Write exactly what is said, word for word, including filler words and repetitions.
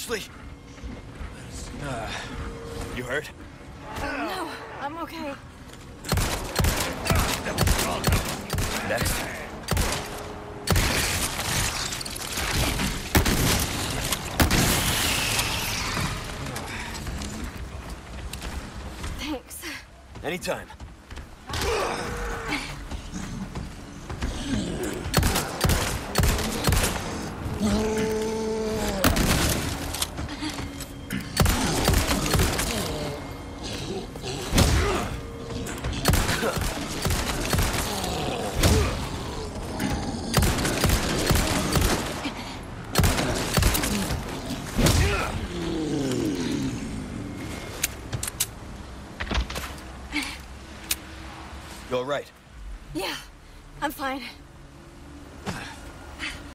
Seriously? Uh, you hurt? No, I'm okay. Next. Thanks. Anytime. You all right? Yeah, I'm fine.